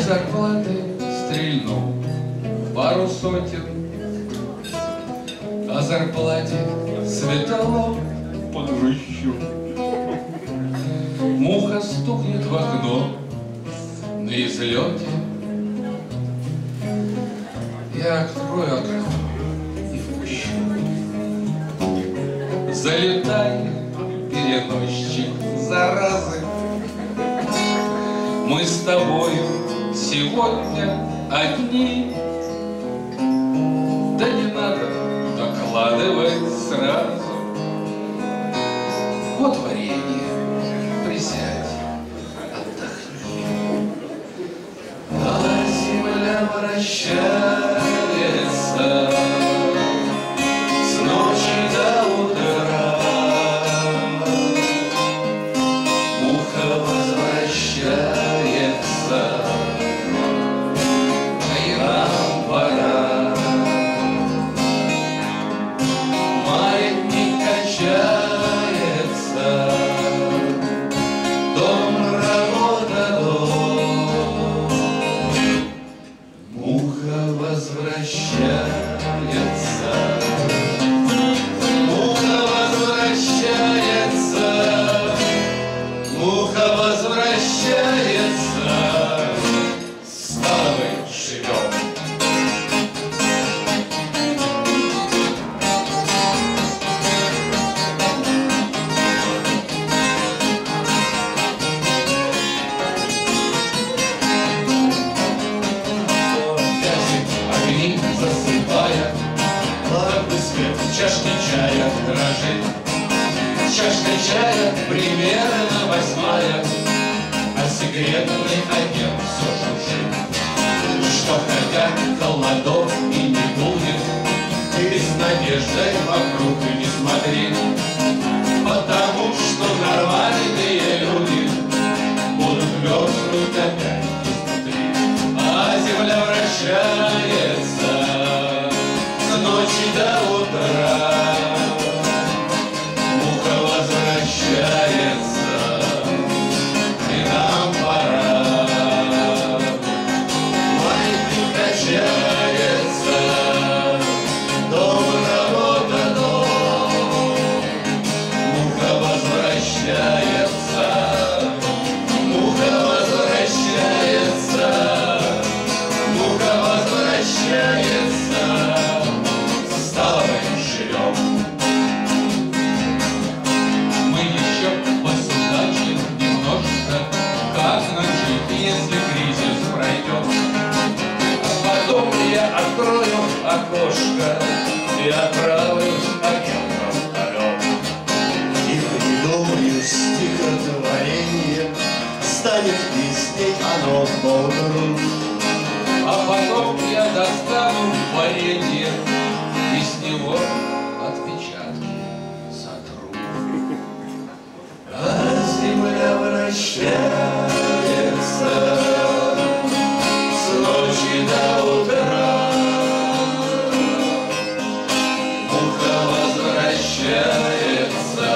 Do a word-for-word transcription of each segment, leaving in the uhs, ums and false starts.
зарплаты стрельну пару сотен, о зарплате светло подрыщу. Муха стукнет в окно на излете. Я открою окно и впущу. Залетай, переносчик заразы. Мы с тобою сегодня одни. Да не надо докладывать сразу. Вот варенье, присядь, отдохни. А земля вращается с ночи до утра. Муха возвращается, и нам пора. Маятник качается, дом, работа, дом. Муха возвращается, муха возвращается, муха возвращается. Стало быть, живем. Огни засыпая, слабый свет в чашке чая дрожит. Чашка чая примерно восьмая, а секретный агент все шуршит. Что хотя холодов и не будет, ты с надеждой вокруг не смотри, потому что нормальные люди будут мерзнуть опять изнутри. А земля вращается с ночи до утра. Муха возвращается, и нам пора. Маятник качается, дом, работа, дом. Муха возвращается, муха возвращается, муха возвращается. Стало быть, живем. Мы еще посудачим немножко, как нам жить, если кризис пройдет. А потом я открою окошко и отправлюсь агентом в полет. И придумаю стихотворение, станет песней оно бодрым. А потом я достану варенье и с него отпечатки сотру. А земля вращается с ночи до утра. Муха возвращается,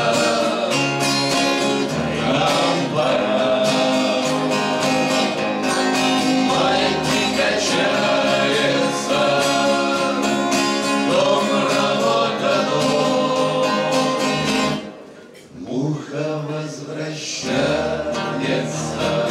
Нам пора. маятник качается, дом, работа, дом. Муха возвращается.